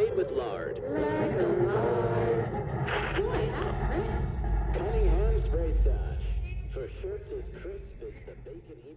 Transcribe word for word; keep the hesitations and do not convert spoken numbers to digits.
made with lard. Like a lard. Boy, how crisp. Cunningham Spray Stash. For shirts as crisp as the bacon he